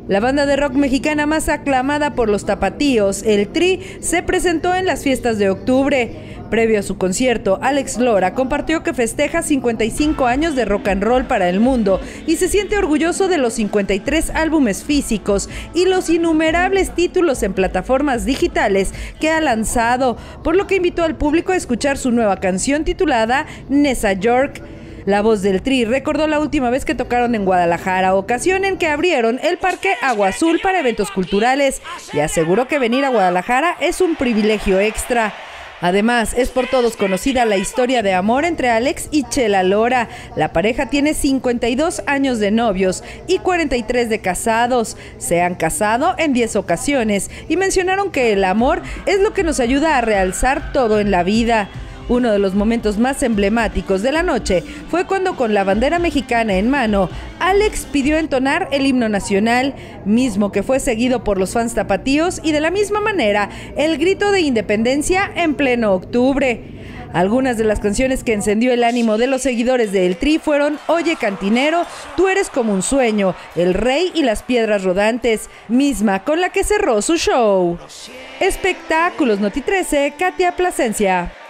La banda de rock mexicana más aclamada por los tapatíos, el Tri, se presentó en las fiestas de octubre. Previo a su concierto, Alex Lora compartió que festeja 55 años de rock and roll para el mundo y se siente orgulloso de los 53 álbumes físicos y los innumerables títulos en plataformas digitales que ha lanzado, por lo que invitó al público a escuchar su nueva canción titulada Nessa York. La voz del Tri recordó la última vez que tocaron en Guadalajara, ocasión en que abrieron el Parque Agua Azul para eventos culturales, y aseguró que venir a Guadalajara es un privilegio extra. Además, es por todos conocida la historia de amor entre Alex y Chela Lora. La pareja tiene 52 años de novios y 43 de casados. Se han casado en 10 ocasiones y mencionaron que el amor es lo que nos ayuda a realzar todo en la vida. Uno de los momentos más emblemáticos de la noche fue cuando, con la bandera mexicana en mano, Alex pidió entonar el himno nacional, mismo que fue seguido por los fans tapatíos, y de la misma manera el grito de independencia en pleno octubre. Algunas de las canciones que encendió el ánimo de los seguidores de El Tri fueron Oye Cantinero, Tú eres como un sueño, El Rey y las Piedras Rodantes, misma con la que cerró su show. Espectáculos Noti 13, Katia Plasencia.